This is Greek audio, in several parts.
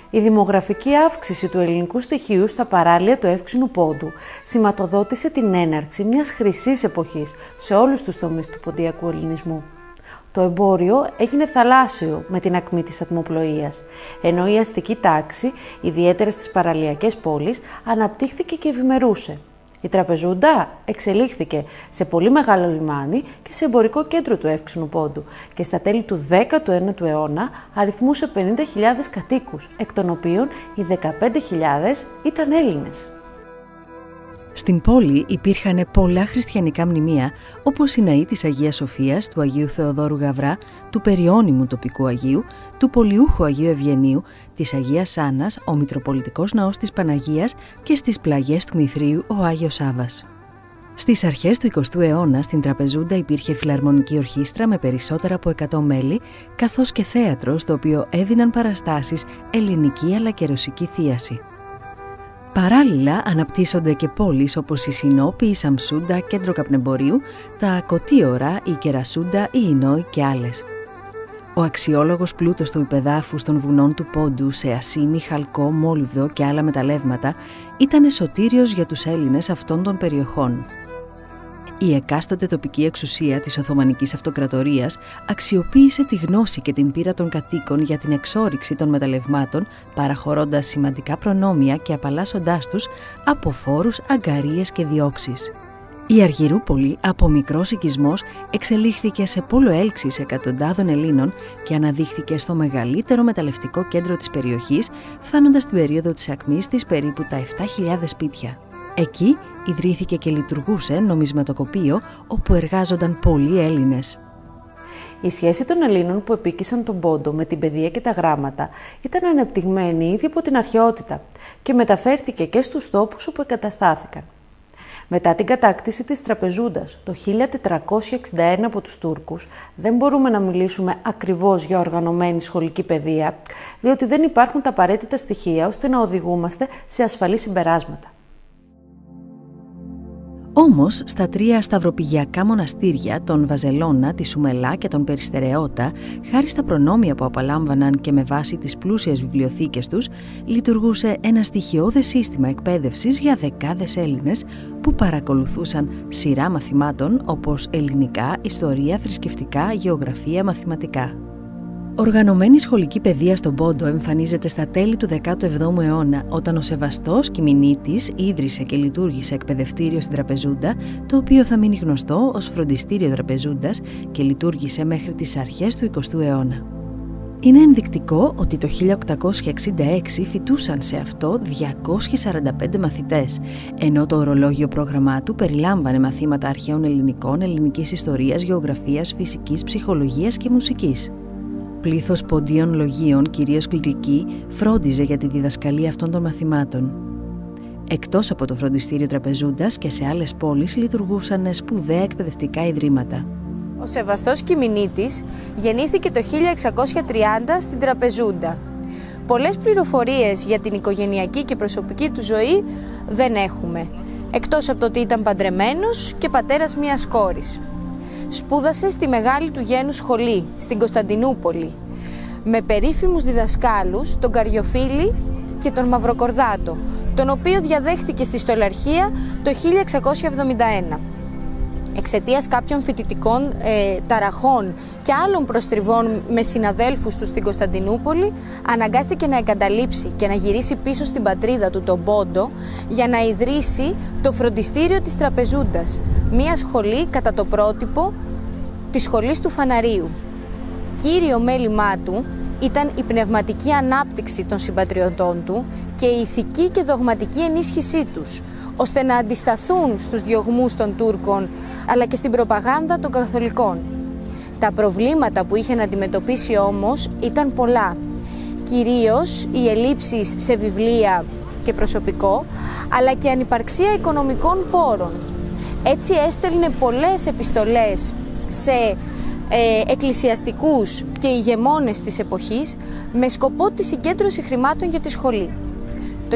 Η δημογραφική αύξηση του ελληνικού στοιχείου στα παράλια του Εύξηνου Πόντου σηματοδότησε την έναρξη μιας χρυσής εποχής σε όλους τους τομείς του ποντιακού ελληνισμού. Το εμπόριο έγινε θαλάσσιο με την ακμή της ατμοπλοείας, ενώ η αστική τάξη, ιδιαίτερα στις παραλιακές πόλεις, αναπτύχθηκε και ευημερούσε. Η Τραπεζούντα εξελίχθηκε σε πολύ μεγάλο λιμάνι και σε εμπορικό κέντρο του Εύξηνου Πόντου και στα τέλη του 19ου αιώνα αριθμούσε 50.000 κατοίκους, εκ των οποίων οι 15.000 ήταν Έλληνες. Στην πόλη υπήρχαν πολλά χριστιανικά μνημεία, όπως η ναή της Αγίας Σοφίας, του Αγίου Θεοδόρου Γαβρά, του περιώνυμου τοπικού Αγίου, του πολιούχου Αγίου Ευγενίου, της Αγίας Άννας, ο Μητροπολιτικός Ναός της Παναγίας και στις πλαγιές του Μηθρίου ο Άγιος Σάββας. Στις αρχές του 20ου αιώνα στην Τραπεζούντα υπήρχε φιλαρμονική ορχήστρα με περισσότερα από 100 μέλη, καθώς και θέατρο στο οποίο έδιναν παραστάσεις ελληνική αλλά και ρωσική θίαση. Παράλληλα αναπτύσσονται και πόλεις όπως η Σινόπη, η Σαμσούντα, κέντρο καπνεμπορίου, τα Κωτίωρα, η Κερασούντα, η Ινόη και άλλες. Ο αξιόλογος πλούτος του υπεδάφους των βουνών του Πόντου σε ασίμι, χαλκό, μόλιβδο και άλλα μεταλλεύματα ήταν σωτήριος για τους Έλληνες αυτών των περιοχών. Η εκάστοτε τοπική εξουσία της Οθωμανικής Αυτοκρατορίας αξιοποίησε τη γνώση και την πείρα των κατοίκων για την εξόρυξη των μεταλλευμάτων, παραχωρώντας σημαντικά προνόμια και απαλλάσσοντάς τους από φόρους, αγκαρίες και διώξεις. Η Αργυρούπολη, από μικρός οικισμός, εξελίχθηκε σε πόλο έλξης εκατοντάδων Ελλήνων και αναδείχθηκε στο μεγαλύτερο μεταλλευτικό κέντρο της περιοχής, φτάνοντας στην περίοδο της ακμής της περίπου τα 7.000 σπίτια. Εκεί ιδρύθηκε και λειτουργούσε νομισματοκοπείο, όπου εργάζονταν πολλοί Έλληνες. Η σχέση των Ελλήνων που επίκησαν τον Πόντο με την παιδεία και τα γράμματα ήταν ανεπτυγμένη ήδη από την αρχαιότητα και μεταφέρθηκε και στους τόπους όπου εγκαταστάθηκαν. Μετά την κατάκτηση της Τραπεζούντας το 1461 από τους Τούρκους, δεν μπορούμε να μιλήσουμε ακριβώς για οργανωμένη σχολική παιδεία, διότι δεν υπάρχουν τα απαραίτητα στοιχεία ώστε να οδηγούμαστε σε ασφαλή συμπεράσματα. Όμως, στα τρία σταυροπηγιακά μοναστήρια, τον Βαζελώνα, τη Σουμελά και τον Περιστερεώτα, χάρη στα προνόμια που απαλάμβαναν και με βάση τις πλούσιες βιβλιοθήκες τους, λειτουργούσε ένα στοιχειώδες σύστημα εκπαίδευσης για δεκάδες Έλληνες που παρακολουθούσαν σειρά μαθημάτων όπως ελληνικά, ιστορία, θρησκευτικά, γεωγραφία, μαθηματικά. Οργανωμένη σχολική παιδεία στον Πόντο εμφανίζεται στα τέλη του 17ου αιώνα, όταν ο Σεβαστός Κιμηνίτης ίδρυσε και λειτουργήσε εκπαιδευτήριο στην Τραπεζούντα, το οποίο θα μείνει γνωστό ως Φροντιστήριο Τραπεζούντας και λειτουργήσε μέχρι τις αρχές του 20ου αιώνα. Είναι ενδεικτικό ότι το 1866 φοιτούσαν σε αυτό 245 μαθητές, ενώ το ορολόγιο πρόγραμμά του περιλάμβανε μαθήματα αρχαίων ελληνικών, ελληνικής ιστορίας, γεωγραφίας, φυσικής, ψυχολογίας και μουσικής. Πλήθος ποντίων λογίων, κυρίως κληρικοί, φρόντιζε για τη διδασκαλία αυτών των μαθημάτων. Εκτός από το Φροντιστήριο Τραπεζούντας και σε άλλες πόλεις λειτουργούσαν σπουδαία εκπαιδευτικά ιδρύματα. Ο Σεβαστός Κιμηνίτης γεννήθηκε το 1630 στην Τραπεζούντα. Πολλές πληροφορίες για την οικογενειακή και προσωπική του ζωή δεν έχουμε, εκτός από το ότι ήταν παντρεμένος και πατέρας μιας κόρης. Σπούδασε στη μεγάλη του γένου σχολή, στην Κωνσταντινούπολη, με περίφημους διδασκάλους, τον Καριοφίλη και τον Μαυροκορδάτο, τον οποίο διαδέχτηκε στη στολαρχία το 1671. Εξαιτίας κάποιων φοιτητικών ταραχών και άλλων προστριβών με συναδέλφους του στην Κωνσταντινούπολη, αναγκάστηκε να εγκαταλείψει και να γυρίσει πίσω στην πατρίδα του, τον Πόντο, για να ιδρύσει το Φροντιστήριο της Τραπεζούντας, μία σχολή κατά το πρότυπο της σχολής του Φαναρίου. Κύριο μέλημά του ήταν η πνευματική ανάπτυξη των συμπατριωτών του και η ηθική και δογματική ενίσχυσή τους, ώστε να αντισταθούν στους διωγμούς των Τούρκων αλλά και στην προπαγάνδα των Καθολικών. Τα προβλήματα που είχε να αντιμετωπίσει όμως ήταν πολλά, κυρίως οι ελλείψεις σε βιβλία και προσωπικό, αλλά και ανυπαρξία οικονομικών πόρων. Έτσι έστελνε πολλές επιστολές σε εκκλησιαστικούς και ηγεμόνες της εποχής με σκοπό τη συγκέντρωση χρημάτων για τη σχολή. Το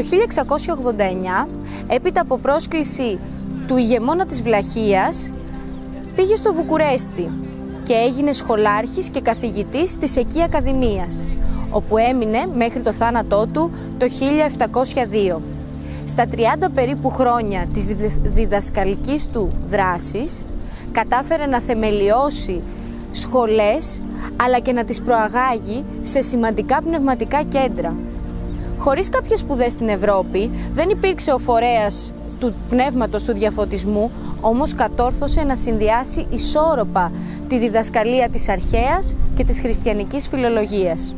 1689, έπειτα από πρόσκληση του ηγεμόνα της Βλαχίας, πήγε στο Βουκουρέστι και έγινε σχολάρχης και καθηγητής της εκεί Ακαδημίας, όπου έμεινε μέχρι το θάνατό του το 1702. Στα 30 περίπου χρόνια της διδασκαλικής του δράσης, κατάφερε να θεμελιώσει σχολές, αλλά και να τις προαγάγει σε σημαντικά πνευματικά κέντρα. Χωρίς κάποιες σπουδές στην Ευρώπη, δεν υπήρξε ο φορέας του πνεύματος του διαφωτισμού, όμως κατόρθωσε να συνδυάσει ισόρροπα τη διδασκαλία της αρχαίας και της χριστιανικής φιλολογίας.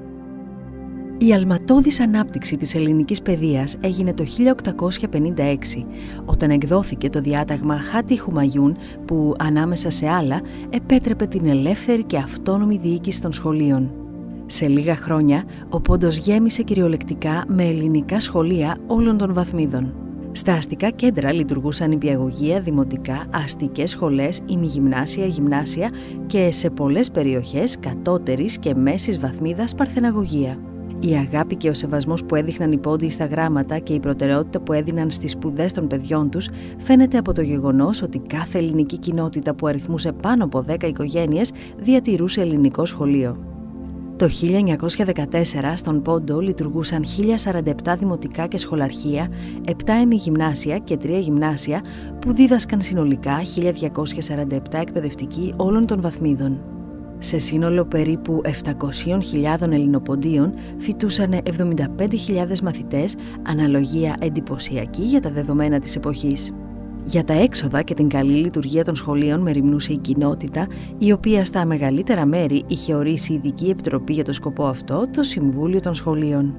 Η αλματώδης ανάπτυξη της ελληνικής παιδείας έγινε το 1856, όταν εκδόθηκε το διάταγμα Χάτι Χουμαγιούν που, ανάμεσα σε άλλα, επέτρεπε την ελεύθερη και αυτόνομη διοίκηση των σχολείων. Σε λίγα χρόνια, ο Πόντος γέμισε κυριολεκτικά με ελληνικά σχολεία όλων των βαθμίδων. Στα αστικά κέντρα λειτουργούσαν νηπιαγωγεία, δημοτικά, αστικές σχολές, ημιγυμνάσια, γυμνάσια και σε πολλές περιοχές κατώτερης και μέσης βαθμίδας παρθεναγωγεία. Η αγάπη και ο σεβασμός που έδειχναν οι Πόντιοι στα γράμματα και η προτεραιότητα που έδιναν στις σπουδές των παιδιών τους φαίνεται από το γεγονός ότι κάθε ελληνική κοινότητα που αριθμούσε πάνω από 10 οικογένειες διατηρούσε ελληνικό σχολείο. Το 1914 στον Πόντο λειτουργούσαν 1047 δημοτικά και σχολαρχεία, 7 ημιγυμνάσια και 3 γυμνάσια που δίδασκαν συνολικά 1247 εκπαιδευτικοί όλων των βαθμίδων. Σε σύνολο περίπου 700.000 Ελληνοποντίων φοιτούσαν 75.000 μαθητές, αναλογία εντυπωσιακή για τα δεδομένα της εποχής. Για τα έξοδα και την καλή λειτουργία των σχολείων μεριμνούσε η κοινότητα, η οποία στα μεγαλύτερα μέρη είχε ορίσει ειδική επιτροπή για το σκοπό αυτό, το Συμβούλιο των Σχολείων.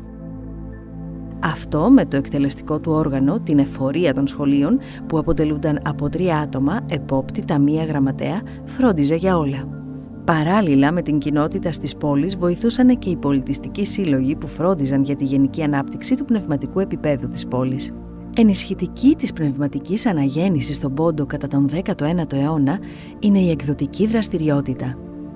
Αυτό με το εκτελεστικό του όργανο, την εφορία των σχολείων, που αποτελούνταν από 3 άτομα, επόπτη, ταμεία, γραμματέα, φρόντιζε για όλα. Παράλληλα με την κοινότητα στις πόλεις βοηθούσαν και οι πολιτιστικοί σύλλογοι που φρόντιζαν για τη γενική ανάπτυξη του πνευματικού επίπεδου της πόλης. Ενισχυτική της πνευματικής αναγέννησης στον Πόντο κατά τον 19ο αιώνα είναι η εκδοτική δραστηριότητα.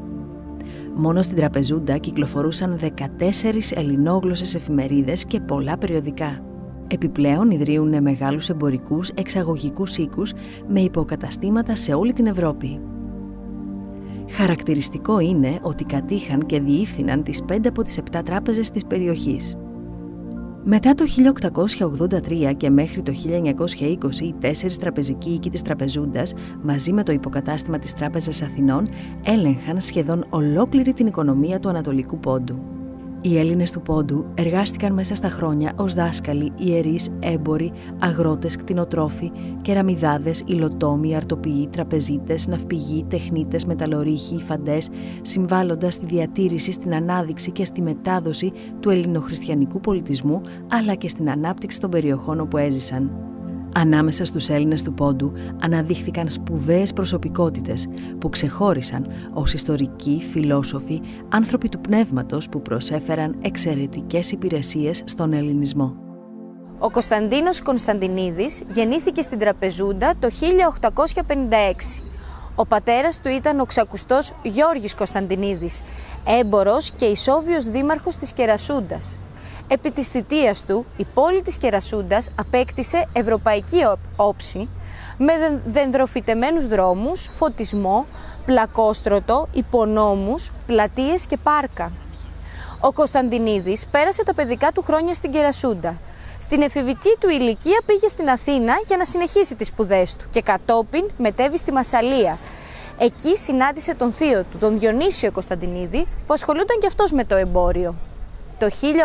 Μόνο στην Τραπεζούντα κυκλοφορούσαν 14 ελληνόγλωσσες εφημερίδες και πολλά περιοδικά. Επιπλέον ιδρύουν μεγάλους εμπορικούς εξαγωγικούς οίκους με υποκαταστήματα σε όλη την Ευρώπη. Χαρακτηριστικό είναι ότι κατήχαν και διεύθυναν τις 5 από τις 7 τράπεζες της περιοχής. Μετά το 1883 και μέχρι το 1920, οι 4 τραπεζικοί οίκοι της Τραπεζούντας, μαζί με το υποκατάστημα της Τράπεζας Αθηνών, έλεγχαν σχεδόν ολόκληρη την οικονομία του Ανατολικού Πόντου. Οι Έλληνες του Πόντου εργάστηκαν μέσα στα χρόνια ως δάσκαλοι, ιερείς, έμποροι, αγρότες, κτηνοτρόφοι, κεραμιδάδες, υλοτόμοι, αρτοποιοί, τραπεζίτες, ναυπηγοί, τεχνίτες, μεταλλορύχοι, υφαντές, συμβάλλοντας στη διατήρηση, στην ανάδειξη και στη μετάδοση του ελληνοχριστιανικού πολιτισμού, αλλά και στην ανάπτυξη των περιοχών όπου έζησαν. Ανάμεσα στους Έλληνες του Πόντου αναδείχθηκαν σπουδαίες προσωπικότητες που ξεχώρισαν ως ιστορικοί, φιλόσοφοι, άνθρωποι του πνεύματος που προσέφεραν εξαιρετικές υπηρεσίες στον ελληνισμό. Ο Κωνσταντίνος Κωνσταντινίδης γεννήθηκε στην Τραπεζούντα το 1856. Ο πατέρας του ήταν ο ξακουστός Γιώργης Κωνσταντινίδης, έμπορος και ισόβιος δήμαρχος της Κερασούντας. Επί της θητείας του, η πόλη της Κερασούντας απέκτησε ευρωπαϊκή όψη με δενδροφυτεμένους δρόμους, φωτισμό, πλακόστρωτο, υπονόμους, πλατείες και πάρκα. Ο Κωνσταντινίδης πέρασε τα παιδικά του χρόνια στην Κερασούντα. Στην εφηβική του ηλικία πήγε στην Αθήνα για να συνεχίσει τις σπουδές του και κατόπιν μετέβη στη Μασσαλία. Εκεί συνάντησε τον θείο του, τον Διονύσιο Κωνσταντινίδη, που ασχολούνταν και αυτός με το εμπόριο. Το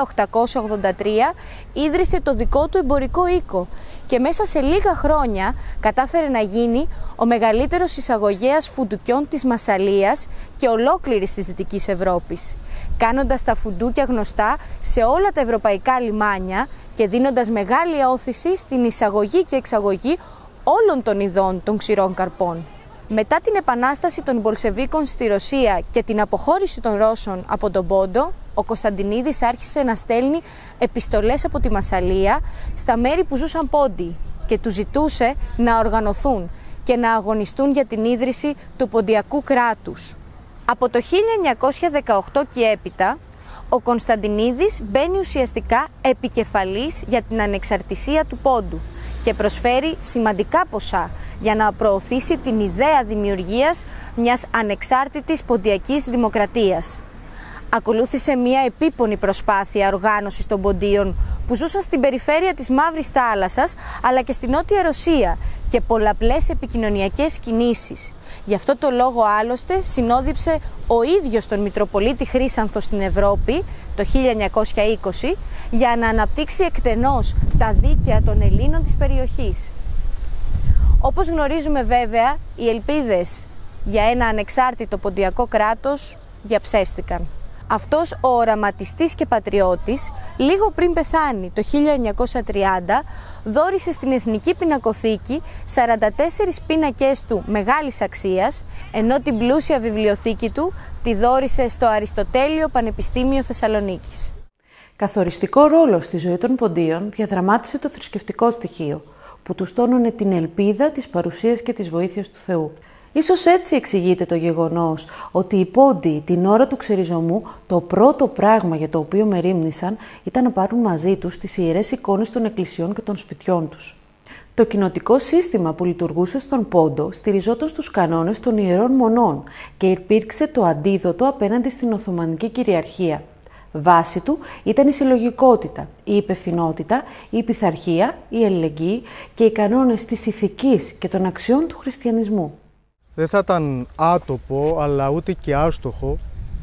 1883 ίδρυσε το δικό του εμπορικό οίκο και μέσα σε λίγα χρόνια κατάφερε να γίνει ο μεγαλύτερος εισαγωγέας φουντουκιών της Μασσαλίας και ολόκληρης της Δυτικής Ευρώπης, κάνοντας τα φουντούκια γνωστά σε όλα τα ευρωπαϊκά λιμάνια και δίνοντας μεγάλη όθηση στην εισαγωγή και εξαγωγή όλων των ειδών των ξηρών καρπών. Μετά την επανάσταση των Μπολσεβίκων στη Ρωσία και την αποχώρηση των Ρώσων από τον Πόντο, ο Κωνσταντινίδης άρχισε να στέλνει επιστολές από τη Μασσαλία στα μέρη που ζούσαν Πόντιοι και τους ζητούσε να οργανωθούν και να αγωνιστούν για την ίδρυση του ποντιακού κράτους. Από το 1918 και έπειτα, ο Κωνσταντινίδης μπαίνει ουσιαστικά επικεφαλής για την ανεξαρτησία του Πόντου και προσφέρει σημαντικά ποσά για να προωθήσει την ιδέα δημιουργίας μιας ανεξάρτητης ποντιακής δημοκρατίας. Ακολούθησε μια επίπονη προσπάθεια οργάνωσης των ποντίων που ζούσαν στην περιφέρεια της Μαύρης Θάλασσας αλλά και στην Νότια Ρωσία και πολλαπλές επικοινωνιακές κινήσεις. Γι' αυτό το λόγο άλλωστε συνόδεψε ο ίδιος τον Μητροπολίτη Χρύσανθο στην Ευρώπη το 1920 για να αναπτύξει εκτενώς τα δίκαια των Ελλήνων της περιοχής. Όπως γνωρίζουμε βέβαια, οι ελπίδες για ένα ανεξάρτητο ποντιακό κράτος διαψεύστηκαν. Αυτός ο οραματιστής και πατριώτης, λίγο πριν πεθάνει το 1930, δώρισε στην Εθνική Πινακοθήκη 44 πίνακες του μεγάλης αξίας, ενώ την πλούσια βιβλιοθήκη του τη δώρισε στο Αριστοτέλειο Πανεπιστήμιο Θεσσαλονίκης. Καθοριστικό ρόλο στη ζωή των ποντίων διαδραμάτισε το θρησκευτικό στοιχείο, που τους τόνωνε την ελπίδα της παρουσίας και της βοήθειας του Θεού. Ίσως έτσι εξηγείται το γεγονός ότι οι πόντιοι την ώρα του ξεριζωμού το πρώτο πράγμα για το οποίο μερίμνησαν ήταν να πάρουν μαζί τους τις ιερές εικόνες των εκκλησιών και των σπιτιών τους. Το κοινοτικό σύστημα που λειτουργούσε στον Πόντο στηριζόταν στους κανόνες των ιερών μονών και υπήρξε το αντίδοτο απέναντι στην Οθωμανική κυριαρχία. Βάση του ήταν η συλλογικότητα, η υπευθυνότητα, η πειθαρχία, η αλληλεγγύη και οι κανόνες της ηθικής και των αξιών του χριστιανισμού. Δεν θα ήταν άτοπο, αλλά ούτε και άστοχο,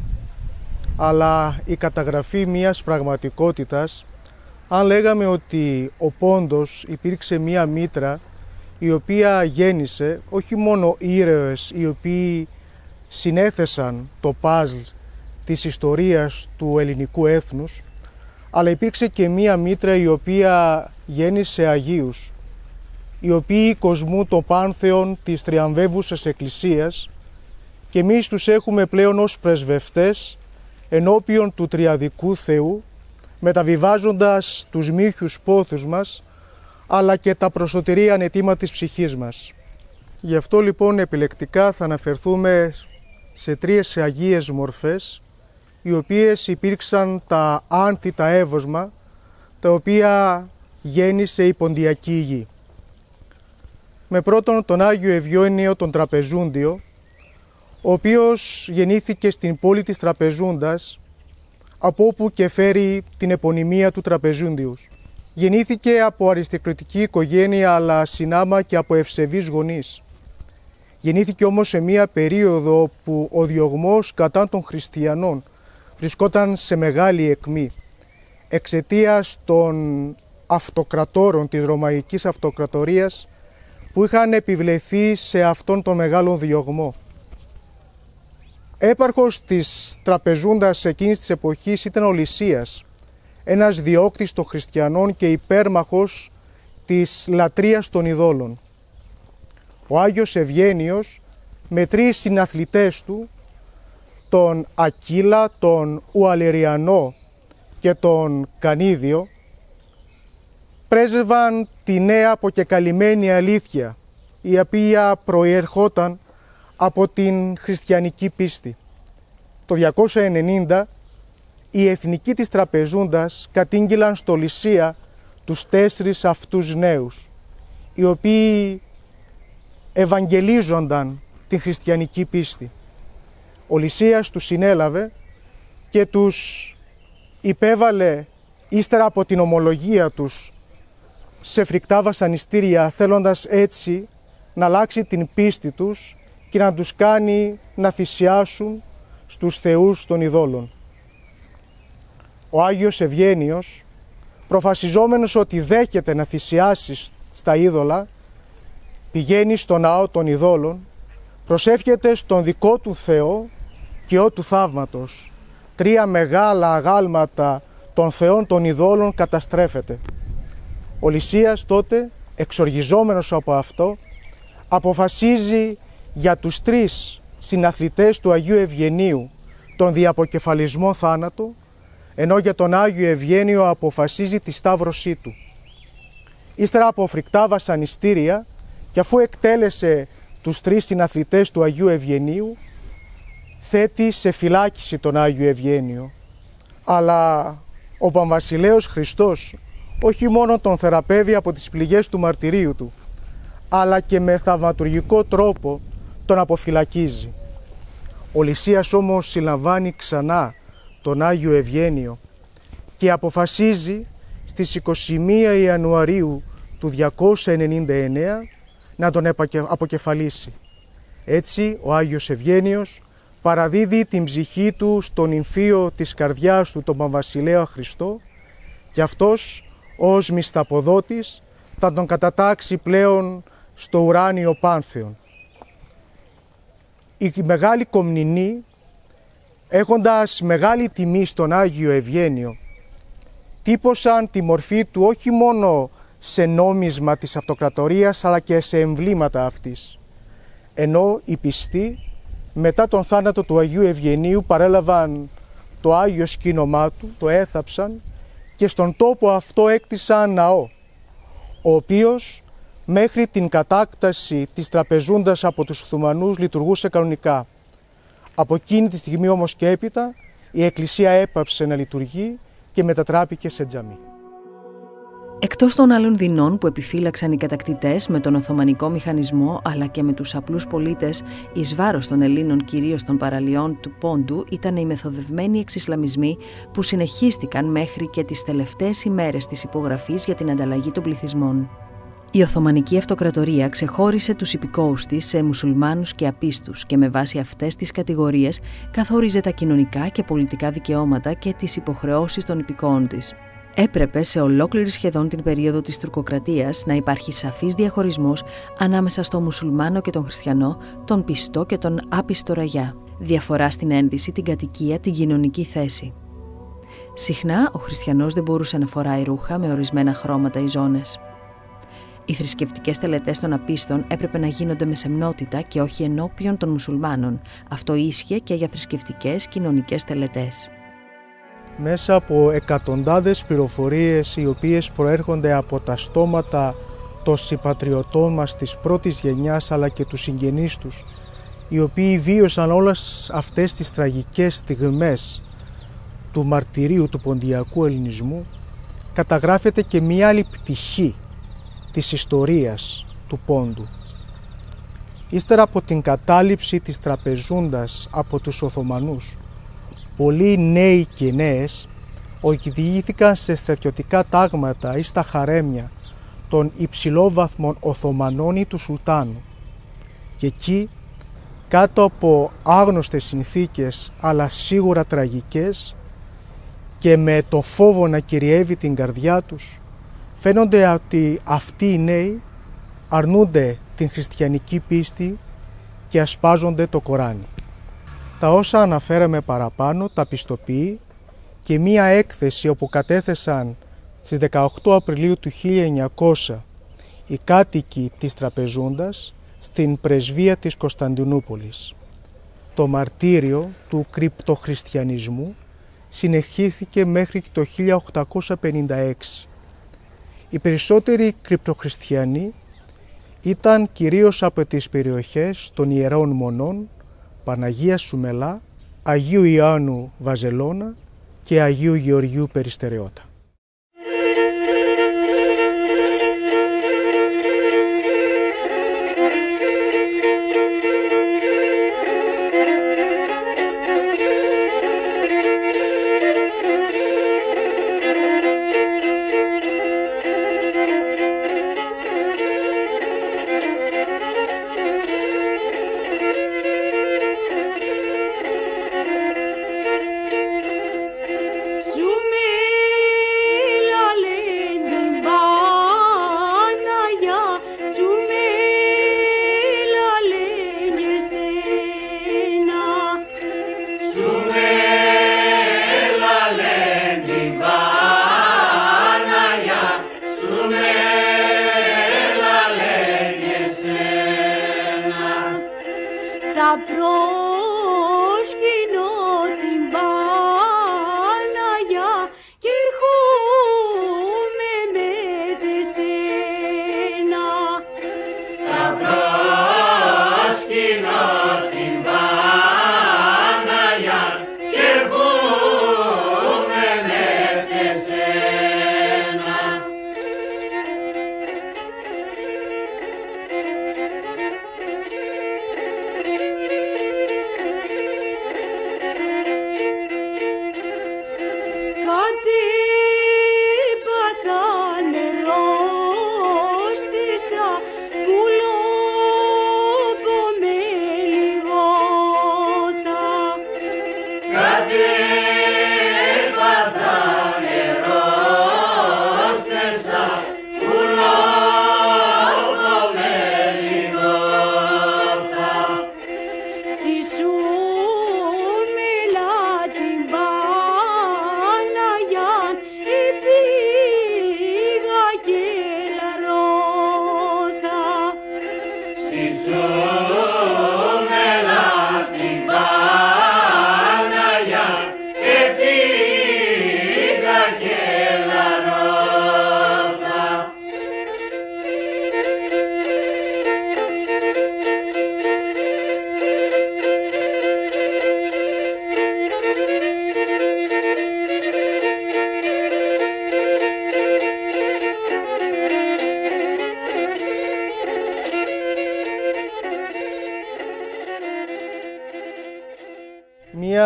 αλλά η καταγραφή μιας πραγματικότητας, αν λέγαμε ότι ο Πόντος υπήρξε μια μήτρα η οποία γέννησε όχι μόνο ήρωες οι οποίοι συνέθεσαν το παζλ της ιστορίας του ελληνικού έθνους, αλλά υπήρξε και μια μήτρα η οποία γέννησε Αγίους, οι οποίοι κοσμούν το πάνθεον της τριαμβεύουσας Εκκλησίας και εμείς τους έχουμε πλέον ως πρεσβευτές ενώπιον του Τριαδικού Θεού, μεταβιβάζοντας τους μύχιους πόθους μας, αλλά και τα προσωτηρία αναιτήματα της ψυχής μας. Γι' αυτό λοιπόν επιλεκτικά θα αναφερθούμε σε τρεις αγίες μορφές, οι οποίες υπήρξαν τα άνθη, τα εύωσμα, τα οποία γέννησε η ποντιακή γη. Με πρώτον τον Άγιο Ευγένιο τον Τραπεζούντιο, ο οποίος γεννήθηκε στην πόλη της Τραπεζούντας, από όπου και φέρει την επωνυμία του Τραπεζούντιους. Γεννήθηκε από αριστοκρατική οικογένεια, αλλά συνάμα και από ευσεβείς γονείς. Γεννήθηκε όμως σε μία περίοδο που ο διωγμός κατά των χριστιανών βρισκόταν σε μεγάλη εκμή, εξαιτίας των αυτοκρατόρων της Ρωμαϊκής Αυτοκρατορίας που είχαν επιβλεθεί σε αυτόν τον μεγάλο διωγμό. Έπαρχος της Τραπεζούντας εκείνης της εποχής ήταν ο Λυσίας, ένας διώκτης των χριστιανών και υπέρμαχος της λατρείας των ειδόλων. Ο Άγιος Ευγένιος με τρεις συναθλητές του, τον Ακύλα, τον Ουαλεριανό και τον Κανίδιο, πρέσβευαν τη νέα αποκεκαλυμμένη αλήθεια, η οποία προερχόταν από την χριστιανική πίστη. Το 290 οι εθνικοί της Τραπεζούντας κατήγγειλαν στο Λυσία τους 4 αυτούς νέους, οι οποίοι ευαγγελίζονταν την χριστιανική πίστη. Ο Λυσίας τους συνέλαβε και τους υπέβαλε ύστερα από την ομολογία τους σε φρικτά βασανιστήρια, θέλοντας έτσι να αλλάξει την πίστη τους και να τους κάνει να θυσιάσουν στους θεούς των ειδόλων. Ο Άγιος Ευγένιος, προφασιζόμενος ότι δέχεται να θυσιάσει στα είδωλα, πηγαίνει στο ναό των ειδόλων, προσεύχεται στον δικό του Θεό και ο του θαύματος. 3 μεγάλα αγάλματα των θεών των ειδόλων καταστρέφεται. Ο Λυσίας τότε, εξοργιζόμενος από αυτό, αποφασίζει για τους 3 συναθλητές του Αγίου Ευγενίου τον διαποκεφαλισμό θάνατο, ενώ για τον Άγιο Ευγένιο αποφασίζει τη σταύρωσή του. Ύστερα από φρικτά βασανιστήρια και αφού εκτέλεσε τους 3 συναθλητές του Αγίου Ευγενίου, θέτει σε φυλάκιση τον Άγιο Ευγένιο. Αλλά ο Παμβασιλέος Χριστός όχι μόνο τον θεραπεύει από τις πληγές του μαρτυρίου του, αλλά και με θαυματουργικό τρόπο τον αποφυλακίζει. Ο Λυσίας όμως συλλαμβάνει ξανά τον Άγιο Ευγένιο, και αποφασίζει στις 21 Ιανουαρίου του 299 να τον αποκεφαλίσει. Έτσι ο Άγιος Ευγένιος παραδίδει την ψυχή του στον νυμφίο της καρδιάς του, τον Παμβασιλέα Χριστό, και αυτός ως μυσταποδότης θα τον κατατάξει πλέον στο ουράνιο Πάνθεον. Οι μεγάλοι Κομνηνοί, έχοντας μεγάλη τιμή στον Άγιο Ευγένιο, τύπωσαν τη μορφή του όχι μόνο σε νόμισμα της αυτοκρατορίας αλλά και σε εμβλήματα αυτής. Ενώ οι πιστοί μετά τον θάνατο του Αγίου Ευγενίου παρέλαβαν το Άγιο σκήνομά του, το έθαψαν και στον τόπο αυτό έκτισαν ναό, ο οποίος μέχρι την κατάκταση της τραπεζούντας από τους Οθωμανούς λειτουργούσε κανονικά. Από εκείνη τη στιγμή όμως και έπειτα η εκκλησία έπαψε να λειτουργεί και μετατράπηκε σε τζαμί. Εκτός των άλλων δεινών που επιφύλαξαν οι κατακτητές με τον Οθωμανικό μηχανισμό αλλά και με τους απλούς πολίτες εις βάρος των Ελλήνων, κυρίως των παραλιών του Πόντου, ήταν οι μεθοδευμένοι εξισλαμισμοί που συνεχίστηκαν μέχρι και τις τελευταίες ημέρες της υπογραφής για την ανταλλαγή των πληθυσμών. Η Οθωμανική Αυτοκρατορία ξεχώρισε τους υπηκόους της σε μουσουλμάνους και απίστους και με βάση αυτές τις κατηγορίες καθόριζε τα κοινωνικά και πολιτικά δικαιώματα και τις υποχρεώσεις των υπηκόων της. Έπρεπε σε ολόκληρη σχεδόν την περίοδο της τουρκοκρατίας να υπάρχει σαφής διαχωρισμός ανάμεσα στο μουσουλμάνο και τον χριστιανό, τον πιστό και τον άπιστο ραγιά. Διαφορά στην ένδυση, την κατοικία, την κοινωνική θέση. Συχνά ο χριστιανός δεν μπορούσε να φοράει ρούχα με ορισμένα χρώματα ή ζώνες. Οι θρησκευτικές τελετές των απίστων έπρεπε να γίνονται με σεμνότητα και όχι ενώπιον των μουσουλμάνων. Αυτό ίσχυε και για θρησκευτικές κοινωνικές τελετές. Μέσα από εκατοντάδες πληροφορίες οι οποίες προέρχονται από τα στόματα των συμπατριωτών μας της πρώτης γενιάς αλλά και του συγγενείς τους, οι οποίοι βίωσαν όλες αυτές τις τραγικές στιγμές του μαρτυρίου του ποντιακού ελληνισμού, καταγράφεται και μία άλλη πτυχή της ιστορίας του Πόντου. Ύστερα από την κατάληψη της τραπεζούντας από τους Οθωμανούς, πολλοί νέοι και νέες οδηγήθηκαν σε στρατιωτικά τάγματα ή στα χαρέμια των υψηλόβαθμων Οθωμανών ή του Σουλτάνου, και εκεί κάτω από άγνωστες συνθήκες αλλά σίγουρα τραγικές και με το φόβο να κυριεύει την καρδιά τους, φαίνονται ότι αυτοί οι νέοι αρνούνται την χριστιανική πίστη και ασπάζονται το Κοράνι. Τα όσα αναφέραμε παραπάνω τα πιστοποιεί και μία έκθεση όπου κατέθεσαν στις 18 Απριλίου του 1900 οι κάτοικοι της Τραπεζούντας στην πρεσβεία της Κωνσταντινούπολης. Το μαρτύριο του κρυπτοχριστιανισμού συνεχίστηκε μέχρι το 1856. Οι περισσότεροι κρυπτοχριστιανοί ήταν κυρίως από τις περιοχές των Ιερών Μονών, Παναγίας Σουμελά, Αγίου Ιωάννου Βαζελώνα και Αγίου Γεωργίου Περιστερεώτα. Ζούμε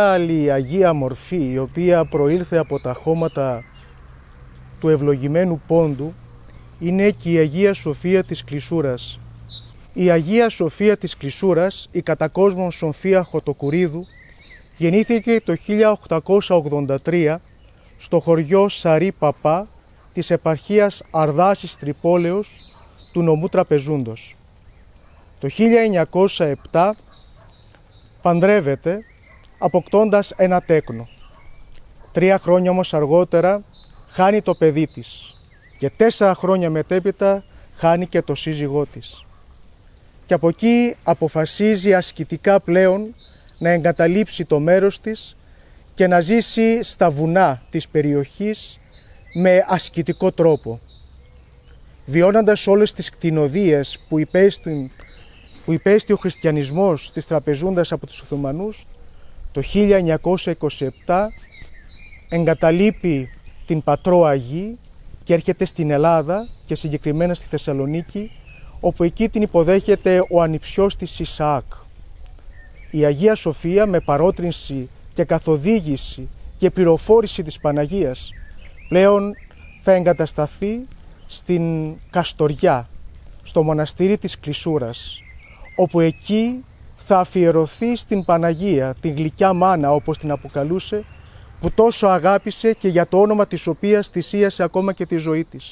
μία άλλη Αγία μορφή, η οποία προήλθε από τα χώματα του ευλογημένου Πόντου, είναι και η Αγία Σοφία της Κλεισούρας. Η Αγία Σοφία της Κλεισούρας, η κατά κόσμον Σοφία Χωτοκουρίδου, γεννήθηκε το 1883 στο χωριό Σαρή Παπά της επαρχίας Αρδάσης Τρυπόλεως του νομού Τραπεζούντος. Το 1907 παντρεύεται, αποκτώντας ένα τέκνο. 3 χρόνια όμως αργότερα χάνει το παιδί της και 4 χρόνια μετέπειτα χάνει και το σύζυγό της. Και από εκεί αποφασίζει ασκητικά πλέον να εγκαταλείψει το μέρος της και να ζήσει στα βουνά της περιοχής με ασκητικό τρόπο. Βιώνοντας όλες τις κτηνοδίες που υπέστη ο χριστιανισμός της Τραπεζούντας από τους Οθωμανούς, το 1927 εγκαταλείπει την Πατρό Αγή και έρχεται στην Ελλάδα και συγκεκριμένα στη Θεσσαλονίκη, όπου εκεί την υποδέχεται ο ανιψιός της Ισαάκ. Η Αγία Σοφία, με παρότρινση και καθοδήγηση και πληροφόρηση της Παναγίας, πλέον θα εγκατασταθεί στην Καστοριά, στο μοναστήρι της Κλεισούρας, όπου εκεί θα αφιερωθεί στην Παναγία, την γλυκιά μάνα όπως την αποκαλούσε, που τόσο αγάπησε και για το όνομα της οποίας θυσίασε ακόμα και τη ζωή της.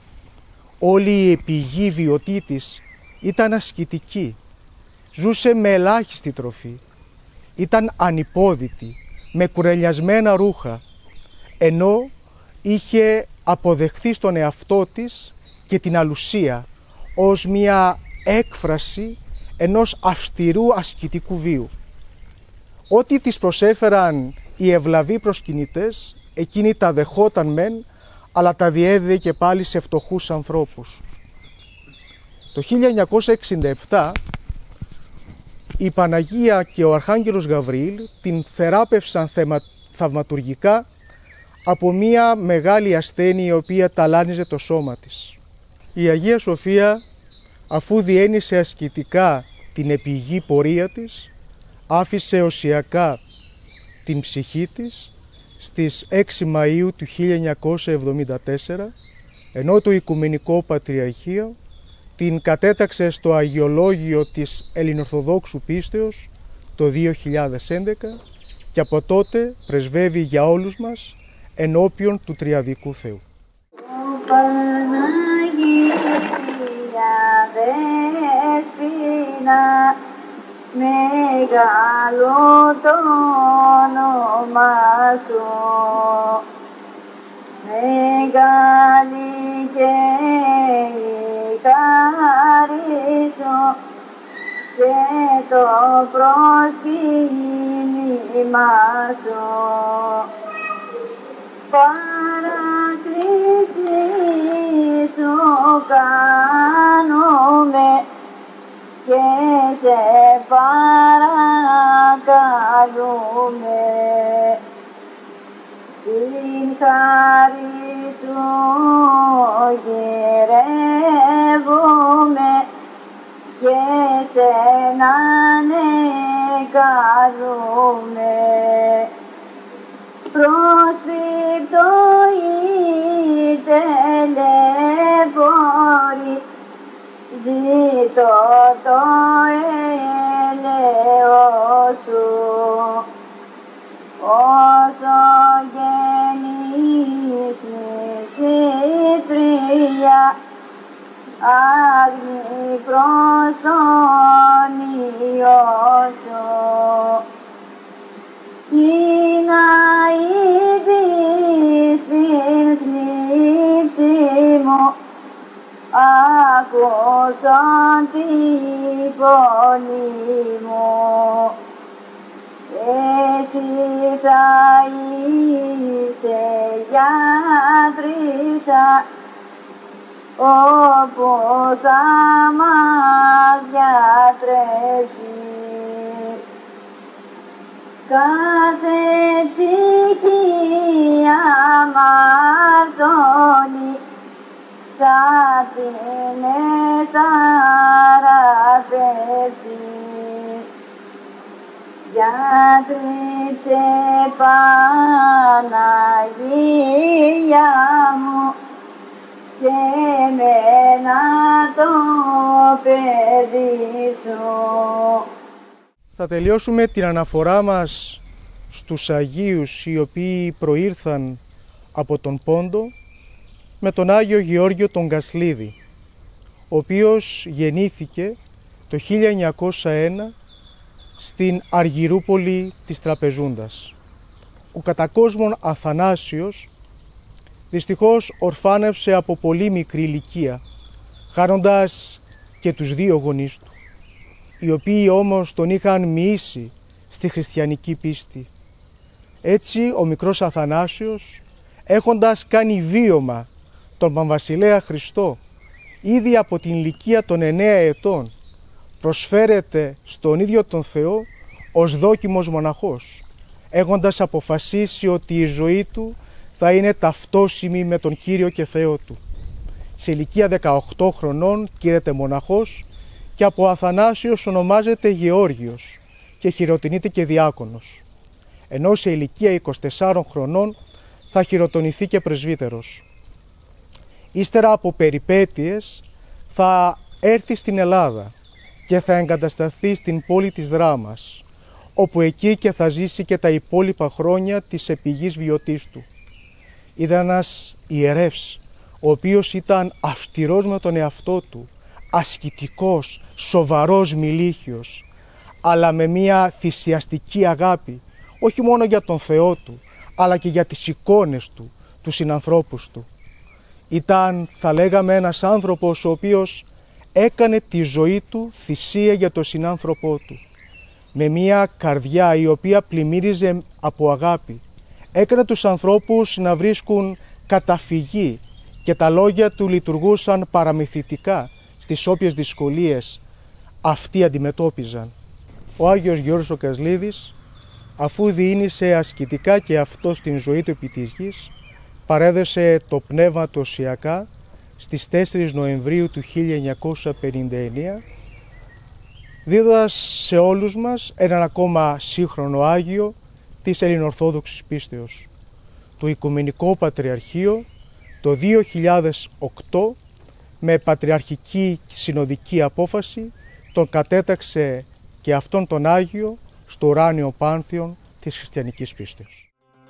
Όλη η επιγή βιωτή της ήταν ασκητική, ζούσε με ελάχιστη τροφή, ήταν ανυπόδητη, με κουρελιασμένα ρούχα, ενώ είχε αποδεχθεί στον εαυτό της και την αλουσία ως μια έκφραση ενός αυστηρού ασκητικού βίου. Ό,τι της προσέφεραν οι ευλαβοί προσκυνητές, εκείνη τα δεχόταν μεν, αλλά τα διέδιδε και πάλι σε φτωχούς ανθρώπους. Το 1967 η Παναγία και ο Αρχάγγελος Γαβριήλ την θεράπευσαν θαυματουργικά από μία μεγάλη ασθένεια η οποία ταλάνιζε το σώμα της. Η Αγία Σοφία, αφού διένυσε ασκητικά την επιγή πορεία της, άφησε οσιακά την ψυχή της στις 6 Μαΐου του 1974, ενώ το Οικουμενικό Πατριαρχείο την κατέταξε στο Αγιολόγιο της Ελληνορθοδόξου Πίστεως το 2011 και από τότε πρεσβεύει για όλους μας ενώπιον του Τριαδικού Θεού. Μεγάλο το όνομα σου, μεγάλη και η χάρη σου και το προσκύνημα σου. Παρακρίση σου κάνουμε και σε παρακαλούμε, την χάρη σου γυρεύουμε και σε καλούμε. Πρόσφυπτο ή τελεφόρη, ζήτω το έλεος σου. Όσο γεννείς νησίτρια, άγνη προς τον Υιό σου. Ή να είδεις την θλίψη μου, άκουσον τη φωνή μου. Εσύ θα είσαι γιατρίσσα, όπου θα μας γιατρεύσεις. Κάθε ψυχή αμαρτωλή θα την θαραπεύσεις. Γιατρή σε Παναγία μου και εμένα το παιδί σου. Θα τελειώσουμε την αναφορά μας στους Αγίους οι οποίοι προήρθαν από τον Πόντο με τον Άγιο Γεώργιο τον Κασλίδη, ο οποίος γεννήθηκε το 1901 στην Αργυρούπολη της Τραπεζούντας. Ο κατακόσμων Αθανάσιος δυστυχώς ορφάνευσε από πολύ μικρή ηλικία, χάνοντας και τους δύο γονείς του, οι οποίοι όμως τον είχαν μοιήσει στη χριστιανική πίστη. Έτσι ο μικρός Αθανάσιος, έχοντας κάνει βίωμα τον Παμβασιλέα Χριστό ήδη από την ηλικία των 9 ετών, προσφέρεται στον ίδιο τον Θεό ως δόκιμος μοναχός, έχοντας αποφασίσει ότι η ζωή του θα είναι ταυτόσιμη με τον Κύριο και Θεό του. Σε ηλικία 18 χρονών κήρεται μοναχός και από Αθανάσιος ονομάζεται Γεώργιος και χειροτονείται και διάκονος, ενώ σε ηλικία 24 χρονών θα χειροτονηθεί και πρεσβύτερος. Ύστερα από περιπέτειες θα έρθει στην Ελλάδα και θα εγκατασταθεί στην πόλη της Δράμας, όπου εκεί και θα ζήσει και τα υπόλοιπα χρόνια της επιγής βιωτής του. Ήταν ένας ιερεύς, ο οποίος ήταν αυστηρός με τον εαυτό του, ασκητικός, σοβαρός, μιλίχιος, αλλά με μια θυσιαστική αγάπη, όχι μόνο για τον Θεό του, αλλά και για τις εικόνες του, τους συνανθρώπους του. Ήταν, θα λέγαμε, ένας άνθρωπος ο οποίος έκανε τη ζωή του θυσία για τον συνάνθρωπό του, με μια καρδιά η οποία πλημμύριζε από αγάπη. Έκανε τους ανθρώπους να βρίσκουν καταφυγή και τα λόγια του λειτουργούσαν παραμυθιτικά στις όποιες δυσκολίες αυτοί αντιμετώπιζαν. Ο Άγιος Γεώργιος ο Κασλίδης, αφού διήνυσε ασκητικά και αυτό στην ζωή του επί της γης, παρέδεσε το πνεύμα του οσιακά στις 4 Νοεμβρίου του 1959, δίδοντας σε όλους μας έναν ακόμα σύγχρονο Άγιο της Ελληνοορθόδοξης πίστεως. Το Οικουμενικό Πατριαρχείο το 2008 με πατριαρχική συνοδική απόφαση τον κατέταξε και αυτόν τον Άγιο στο ουράνιο πάνθεον της χριστιανικής πίστεως.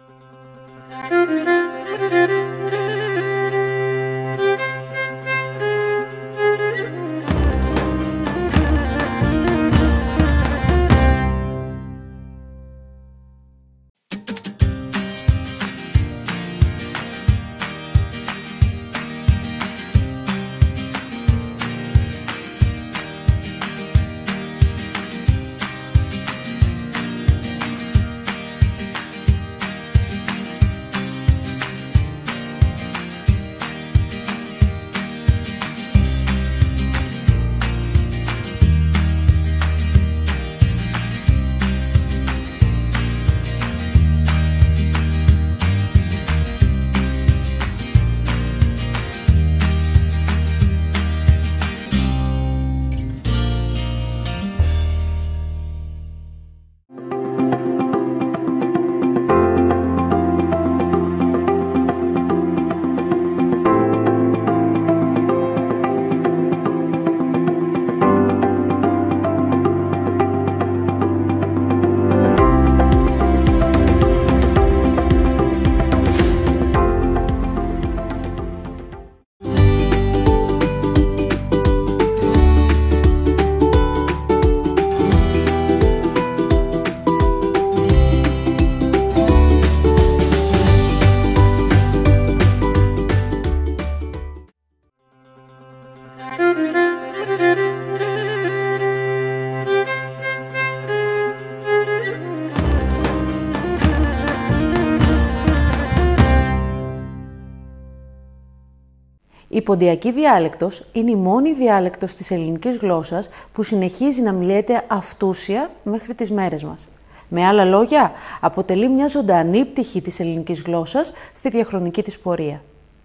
Η ποντιακή διάλεκτος είναι η μόνη διάλεκτος της ελληνικής γλώσσας που συνεχίζει να μιλιέται αυτούσια μέχρι τις μέρες μας. Με άλλα λόγια, αποτελεί μια ζωντανή πτυχή της ελληνικής γλώσσας στη διαχρονική της πορεία.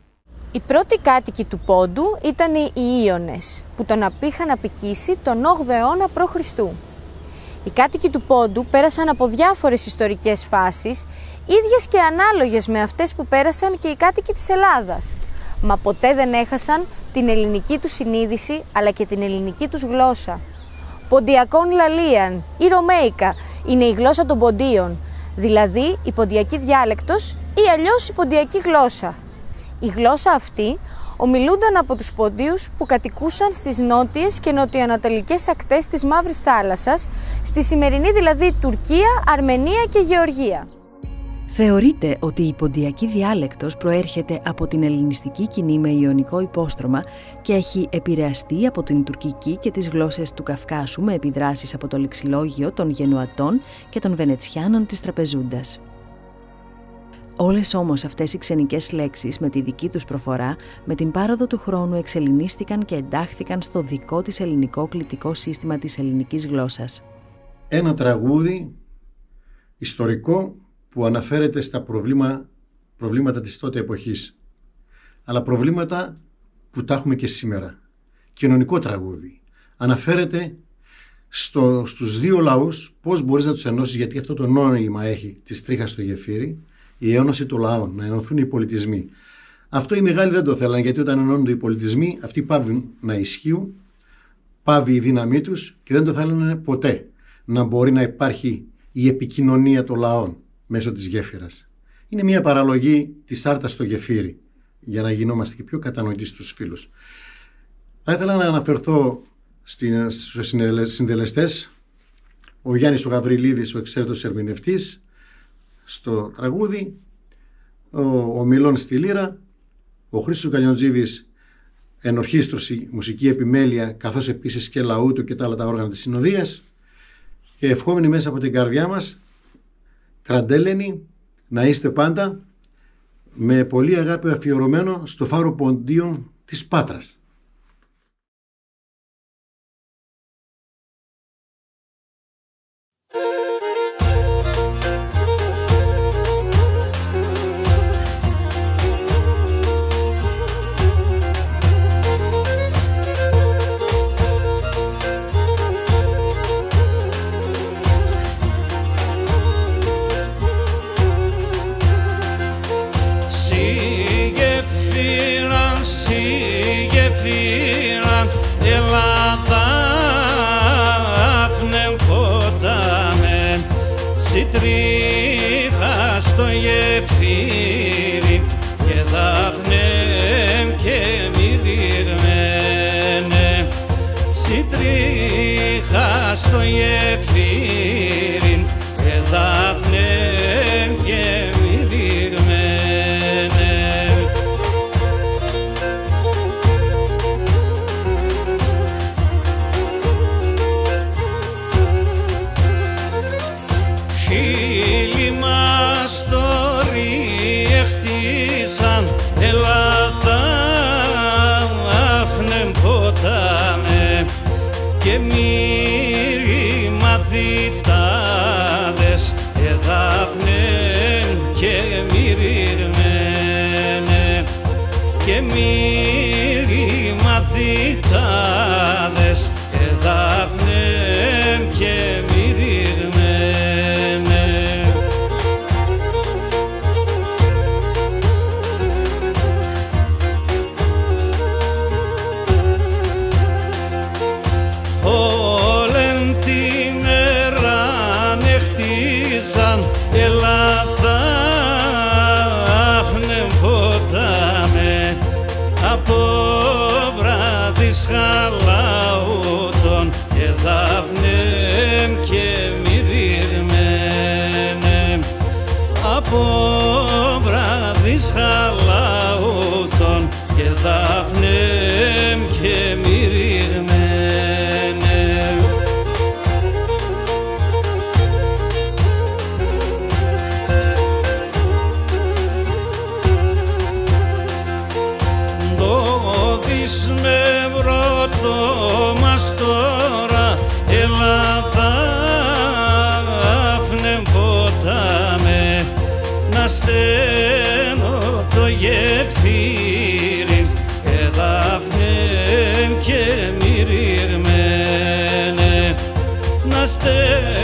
Οι πρώτοι κάτοικοι του Πόντου ήταν οι Ιώνες, που τον είχαν απικήσει τον 8ο αιώνα π.Χ. Οι κάτοικοι του Πόντου πέρασαν από διάφορες ιστορικές φάσεις, ίδιες και ανάλογες με αυτές που πέρασαν και οι κάτοικοι της Ελλάδας. Μα ποτέ δεν έχασαν την ελληνική τους συνείδηση, αλλά και την ελληνική τους γλώσσα. Ποντιακόν λαλίαν ή Ρωμαίικα είναι η γλώσσα των Ποντίων, δηλαδή η ποντιακή διάλεκτος ή αλλιώς η ποντιακή γλώσσα. Η γλώσσα αυτή ομιλούνταν από τους Ποντίους που κατοικούσαν στις νότιες και νοτιοανατολικές ακτές της Μαύρης Θάλασσας, στη σημερινή δηλαδή Τουρκία, Αρμενία και Γεωργία. Θεωρείται ότι η ποντιακή διάλεκτος προέρχεται από την ελληνιστική κοινή με ιωνικό υπόστρωμα και έχει επηρεαστεί από την τουρκική και τις γλώσσες του Καυκάσου με επιδράσεις από το λεξιλόγιο των Γενουατών και των Βενετσιάνων της Τραπεζούντας. Όλες όμως αυτές οι ξενικές λέξεις με τη δική τους προφορά, με την πάροδο του χρόνου εξελληνίστηκαν και εντάχθηκαν στο δικό της ελληνικό κλητικό σύστημα της ελληνικής γλώσσας. Ένα τραγούδι ιστορικό που αναφέρεται στα προβλήματα της τότε εποχής, αλλά προβλήματα που τα έχουμε και σήμερα. Κοινωνικό τραγούδι. Αναφέρεται στους δύο λαούς πώς μπορείς να τους ενώσεις, γιατί αυτό το νόημα έχει της τρίχας στο γεφύρι, η ένωση των λαών, να ενωθούν οι πολιτισμοί. Αυτό οι μεγάλοι δεν το θέλαν, γιατί όταν ενώνονται οι πολιτισμοί, αυτοί πάβουν να ισχύουν, πάβει η δύναμή τους και δεν το θέλουν ποτέ να μπορεί να υπάρχει η επικοινωνία των λαών μέσω της γέφυρας. Είναι μια παραλογή της άρτας στο γεφύρι, για να γινόμαστε και πιο κατανοητοί στους φίλους. Θα ήθελα να αναφερθώ στους συντελεστές. Ο Γιάννης ο Γαβριλίδης, ο εξαίρετος ερμηνευτής, στο τραγούδι, ο Μιλών στη λύρα, ο Χρήστος Καλιοντζίδης ενορχήστρωση, μουσική επιμέλεια, καθώς επίσης και λαούτο και τα άλλα τα όργανα της συνοδείας, και ευχόμενοι μέσα από την καρδιά μας, Τραντέλενοι, να είστε πάντα, με πολύ αγάπη αφιερωμένο στο Φάρο Ποντίων της Πάτρας. Τρίχα στο γεφύρι και δάφνε και μυριγμένε. Τρίχα στο γεφύρι και δάφνε και μυριγμένε. Χίλι μας το ριεχτήσαν, Ελλάδα άφνε ποτάμε και μύρι μαθητάδες εδάφνε και μυριγμένε και μύρι μαθητάδες εδάφνε και μυριγμένε. Όλεν τη μέρα νεχτίζαν, Ελλάδα άφνε ποτάμε από βράδυς χαλαούτων και δάφνε και μυριγμένε. Από βράδυς χαλαούτων και δάφνε και μυριγμένε. Με βρώτο μας τώρα, Ελλάδα άφνε ποτάμε να στένω το γεφύρι και δάφνε και μυριγμένε να στένω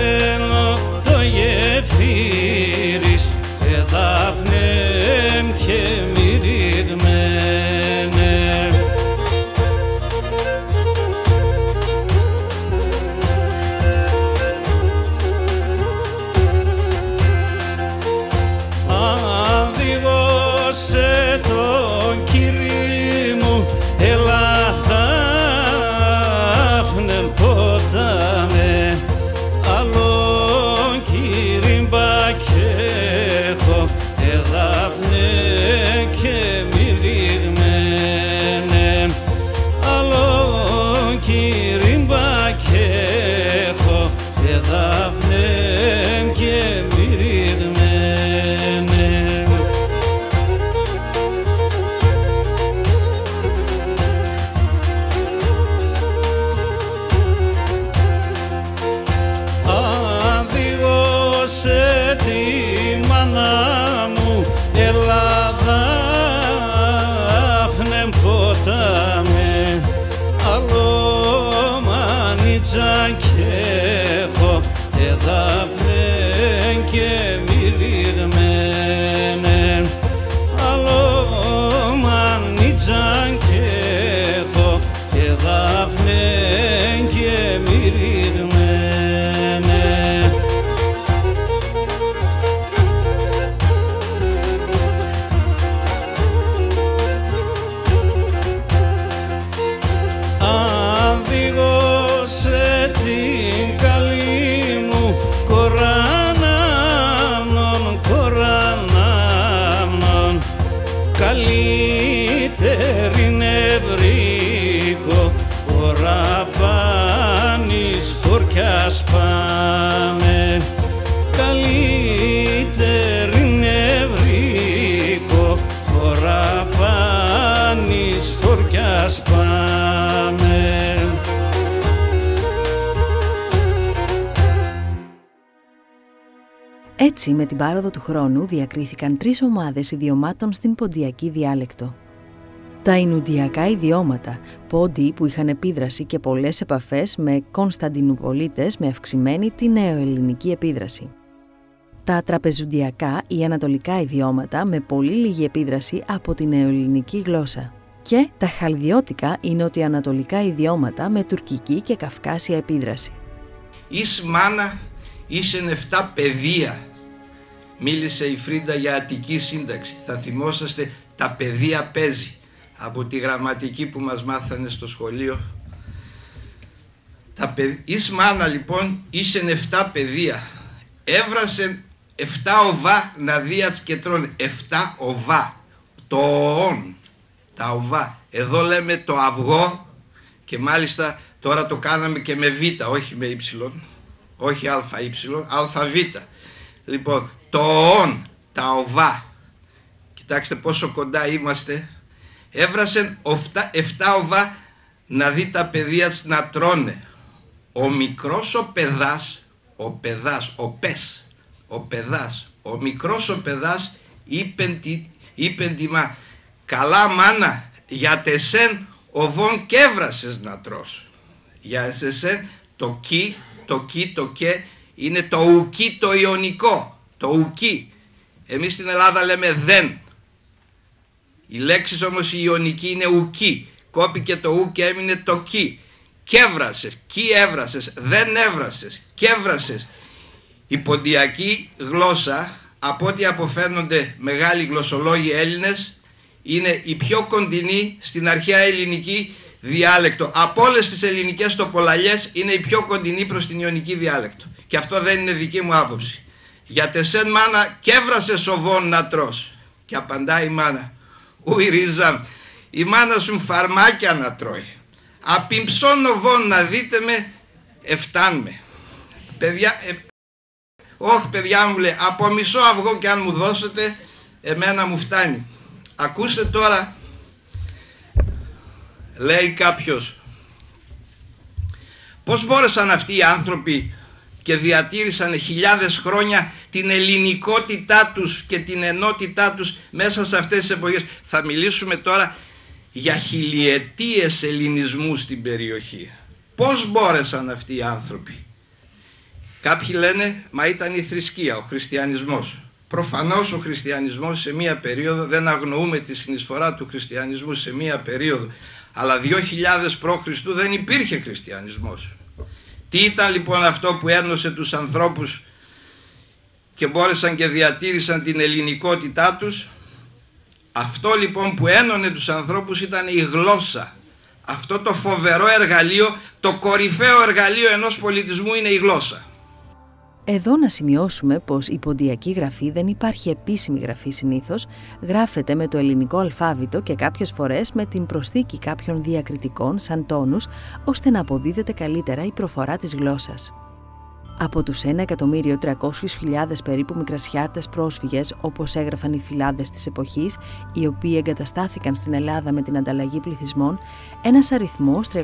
ποτάμε, άλλο μανίτσα και έχω και δάφνε και μυριγμένε, άλλο μανίτσα και έχω και δάφνε και μυριγμένε. Την καλή μου κορανάμνον, καλύτερη νευρίκο, ώρα πάνης φορκιάς πάμε, καλύτερη νευρίκο, ώρα πάνης φορκιάς πάμε. Έτσι, με την πάροδο του χρόνου διακρίθηκαν 3 ομάδες ιδιωμάτων στην ποντιακή διάλεκτο. Τα Ινουντιακά ιδιώματα, πόντιοι που είχαν επίδραση και πολλές επαφές με Κωνσταντινουπολίτες με αυξημένη τη νεοελληνική επίδραση. Τα Τραπεζουντιακά ή ανατολικά ιδιώματα με πολύ λίγη επίδραση από τη νεοελληνική γλώσσα. Και τα Χαλδιώτικα ή νοτιοανατολικά ιδιώματα με τουρκική και καυκάσια επίδραση. Εις μάνα ήσεν 7 παιδεία. Μίλησε η Φρίντα για Αττική σύνταξη. Θα θυμόσαστε τα παιδεία παίζει από τη γραμματική που μας μάθανε στο σχολείο. Εις μάνα λοιπόν ήσεν 7 παιδεία. Έβρασεν 7 οβά να δίας και τρώνε. 7 οβά. Το οόν. Τα οβά. Εδώ λέμε το αυγό και μάλιστα τώρα το κάναμε και με β, όχι με ύψιλον. Όχι ΑY, ΑΒ. Λοιπόν, το οόν, τα οβά. Κοιτάξτε πόσο κοντά είμαστε. Έβρασεν 7 οβά να δει τα παιδεία να τρώνε. Ο μικρός ο παιδάς, ο μικρός ο παιδάς είπεν τη μα, καλά μάνα, για τεσέν οβόν και έβρασες να τρως. Για εσέσεν το κι, το και είναι το ουκί το ιωνικό, το ουκί. Εμείς στην Ελλάδα λέμε δεν. Η λέξη όμως η ιωνική είναι ουκί. Κόπηκε το ου και έμεινε το κι. Κι έβρασες, κι έβρασες, δεν έβρασες, κι έβρασες. Η ποντιακή γλώσσα, από ό,τι αποφαίνονται μεγάλοι γλωσσολόγοι Έλληνες, είναι η πιο κοντινή στην αρχαία ελληνική διάλεκτο. Από όλες τις ελληνικές τοπολαλιές είναι η πιο κοντινή προς την ιωνική διάλεκτο. Και αυτό δεν είναι δική μου άποψη. Για τεσέν μάνα κι έβρασες οβόν να τρως. Και απαντάει η μάνα, ουι ρίζα, η μάνα σου φαρμάκια να τρώει. Απιμψών οβόν να δείτε με, εφτάνμε. Παιδιά, όχι παιδιά μου λέει, από μισό αυγό κι αν μου δώσετε, εμένα μου φτάνει. Ακούστε τώρα, λέει κάποιος, πώς μπόρεσαν αυτοί οι άνθρωποι και διατήρησαν χιλιάδες χρόνια την ελληνικότητά τους και την ενότητά τους μέσα σε αυτές τις εποχές. Θα μιλήσουμε τώρα για χιλιετίες ελληνισμού στην περιοχή. Πώς μπόρεσαν αυτοί οι άνθρωποι? Κάποιοι λένε, μα ήταν η θρησκεία, ο χριστιανισμός. Προφανώς ο χριστιανισμός σε μία περίοδο, δεν αγνοούμε τη συνεισφορά του χριστιανισμού σε μία περίοδο, αλλά 2000 π.Χ. δεν υπήρχε χριστιανισμός. Τι ήταν λοιπόν αυτό που ένωσε τους ανθρώπους και μπόρεσαν και διατήρησαν την ελληνικότητά τους? Αυτό λοιπόν που ένωνε τους ανθρώπους ήταν η γλώσσα. Αυτό το φοβερό εργαλείο, το κορυφαίο εργαλείο ενός πολιτισμού είναι η γλώσσα. Εδώ να σημειώσουμε πως η ποντιακή γραφή δεν υπάρχει επίσημη γραφή συνήθως, γράφεται με το ελληνικό αλφάβητο και κάποιες φορές με την προσθήκη κάποιων διακριτικών σαν τόνους, ώστε να αποδίδεται καλύτερα η προφορά της γλώσσας. Από τους 1.300.000 περίπου μικρασιάτες πρόσφυγες, όπως έγραφαν οι φυλάδες της εποχής, οι οποίοι εγκαταστάθηκαν στην Ελλάδα με την ανταλλαγή πληθυσμών, ένας αριθμός 350-450.000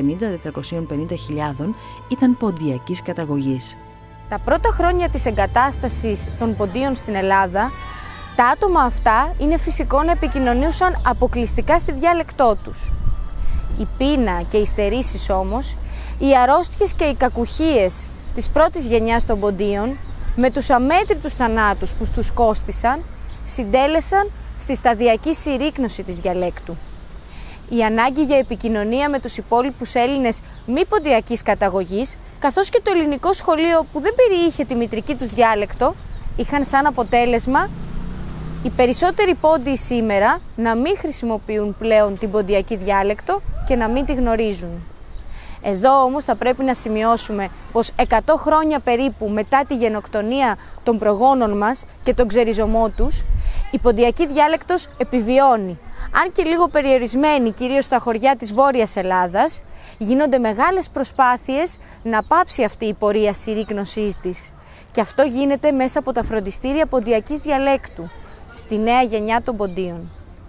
ήταν ποντιακής καταγωγής. Τα πρώτα χρόνια της εγκατάστασης των ποντίων στην Ελλάδα Τα άτομα αυτά είναι φυσικό να επικοινωνούσαν αποκλειστικά στη διάλεκτό τους. Η πείνα και οι στερήσεις όμως, οι αρρώστιες και οι κακουχίες της πρώτης γενιάς των Ποντίων, με τους αμέτρητους θανάτους που τους κόστησαν, συντέλεσαν στη σταδιακή συρρίκνωση της διαλέκτου. Η ανάγκη για επικοινωνία με τους υπόλοιπους Έλληνες μη ποντιακής καταγωγής, καθώς και το ελληνικό σχολείο που δεν περιείχε τη μητρική τους διάλεκτο, είχαν σαν αποτέλεσμα οι περισσότεροι Πόντιοι σήμερα να μην χρησιμοποιούν πλέον την ποντιακή διάλεκτο και να μην τη γνωρίζουν. Εδώ όμως θα πρέπει να σημειώσουμε πως 100 χρόνια περίπου μετά τη γενοκτονία των προγόνων μας και τον ξεριζωμό τους, η ποντιακή διάλεκτος επιβιώνει. Αν και λίγο περιορισμένη, κυρίως στα χωριά της Βόρειας Ελλάδας, γίνονται μεγάλες προσπάθειες να πάψει αυτή η πορεία συρρίκνωσής της. Και αυτό γίνεται μέσα από τα φροντιστήρια ποντιακής διαλέκτου, στη νέα γενιά των Ποντίων.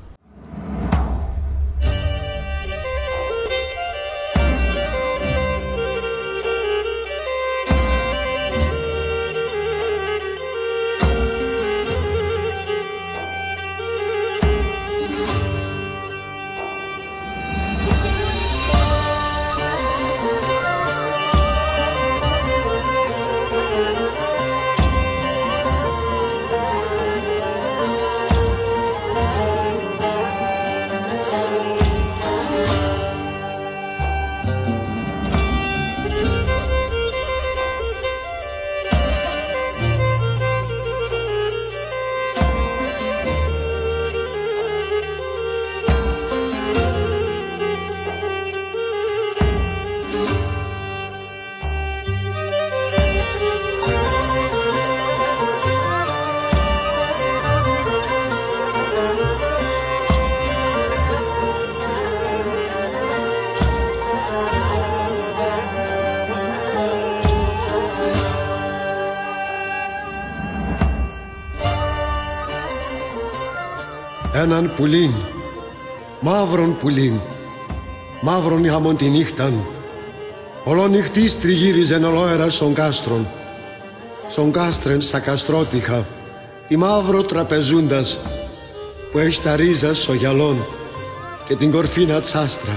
Έναν πουλίν, μαύρον πουλίν, μαύρον είχαμον τη νύχταν, ολονυχτής τριγύριζεν ολόερας σον κάστρον, σον κάστρεν σακαστρότυχα, η μαύρο τραπεζούντας, που έχει τα ρίζα στο γυαλόν και την κορφίνα τσάστρα.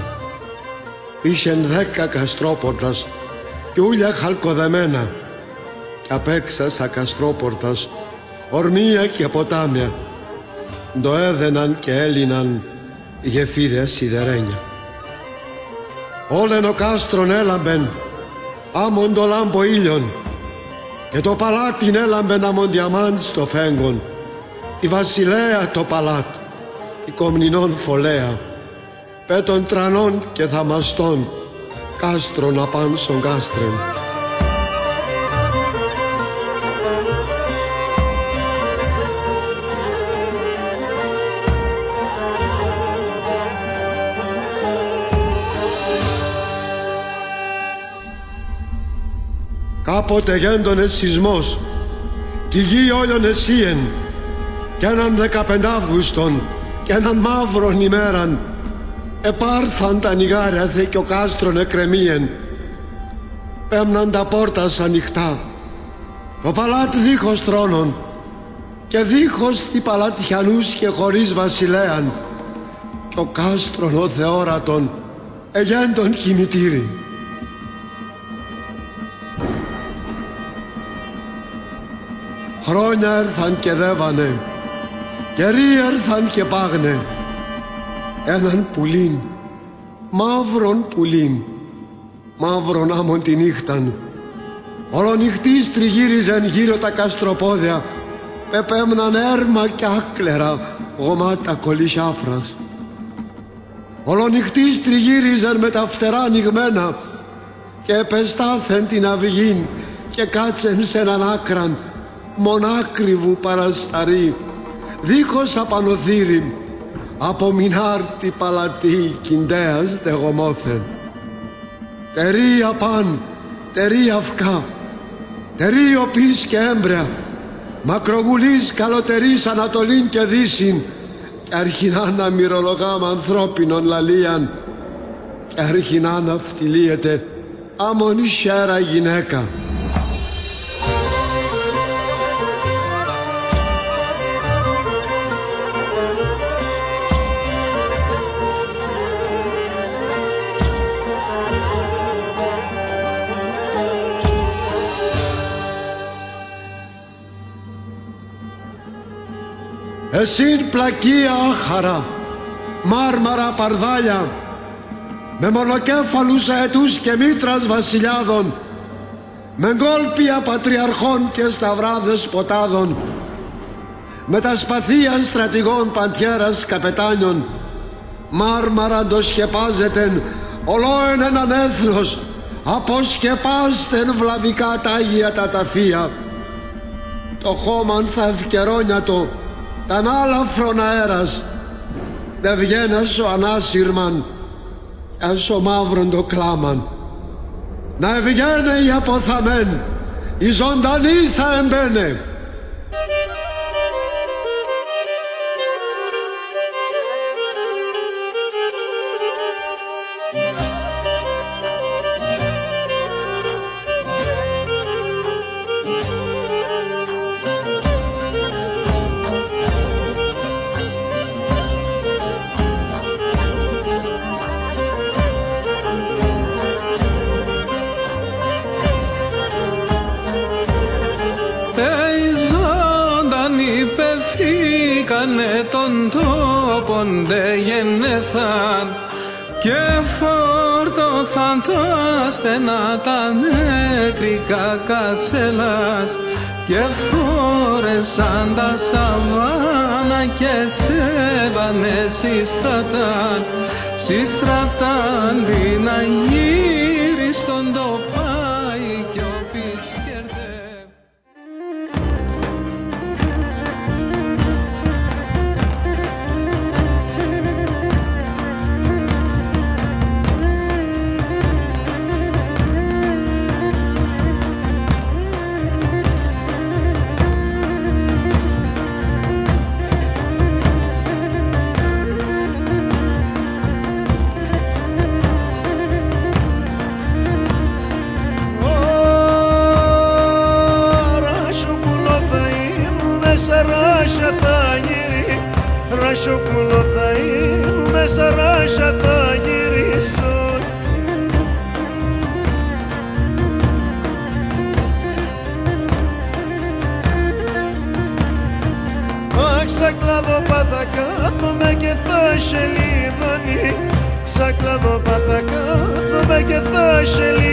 Είχεν 10 καστρόπορτας και ούλια χαλκοδεμένα, και απ' έξα σακαστρόπορτας, ορμία και ποτάμια, το έδαιναν και έλυναν γεφύρες σιδερένια. Όλεν ο κάστρον έλαμπεν άμον το λάμπο ήλιον, και το παλάτιν έλαμπεν άμον διαμάντ στο φέγγον, η βασιλέα το παλάτ, η κομνηνών φωλέα, πέτων τρανών και θαμαστών, κάστρον απάν σον κάστρεν. Κάποτε γέντονε σεισμός, τη γη όλων εσύεν, κι έναν 15 Αύγουστον, κι έναν μαύρον ημέραν, επάρθαν τα νιγάρια θε κι ο κάστρον εκρεμίεν. Πέμναν τα πόρτας ανοιχτά, το παλάτι δίχως τρόνων, και δίχως τι παλατιανούς και χωρίς βασιλέαν, κι ο κάστρον ο θεόρατον εγέντον κημητήρι. Χρόνια έρθαν και δέβανε, καιροί έρθαν και πάγνε, έναν πουλίν, μαύρον πουλίν, μαύρον άμον τη νύχταν, ολονυχτής τριγύριζεν γύρω τα καστροπόδια, πεπέμναν έρμα και άκλερα γομάτα κολυσιάφρας. Ολονυχτής τριγύριζεν με τα φτερά ανοιγμένα, και επεστάθεν την αυγήν και κάτσεν σε έναν άκραν μονάκριβου παρασταρή, δίχως απανοθύρι, από μινάρτη παλατή κιντέας στεγομόθεν. Τερί απάν, τερί αυκά, τερί οπής και έμπρια, μακρογουλής καλοτερής Ανατολήν και Δύσιν, και αρχινά να μυρολογάμ ανθρώπινον λαλίαν, και αρχινά να φτυλίεται άμον ισέρα γυναίκα. Εσύν πλακία άχαρα, μάρμαρα παρδάλια, με μονοκέφαλους αετούς και μήτρας βασιλιάδων, με γκόλπια πατριαρχών και σταυράδες ποτάδων, με τα σπαθία στρατηγών παντιέρας καπετάνιων, μάρμαρα ντοσκεπάζετεν ολόεν έναν έθνος, αποσκεπάστεν βλαβικά τ' Άγια τα ταφεία. Το χώμαν θα ευκαιρόνιατο, ταν άλαφρον αέρας, δε βγαίνες ο ανάσυρμαν, έσω μαύρον το κλάμαν. Να ευγαίνε η αποθαμέν, η ζωντανή θα εμπαίνε. Των τόπων δε γεννέθαν και φόρτωθαν τα στενά τα νεκρικά κασέλας και φόρεσαν τα σαβάνα και σέβανε συστρατάν την αγύριστον το πάει και ο πισκέρτε. Ρασοκούλο θα είναι μέσα ράσα θα γυρίσω. Αχ, σαν κλαδοπάτα κάθομαι και θα σε λιδώνει. Σαν κλαδοπάτα κάθομαι και θα σε λιδώνει.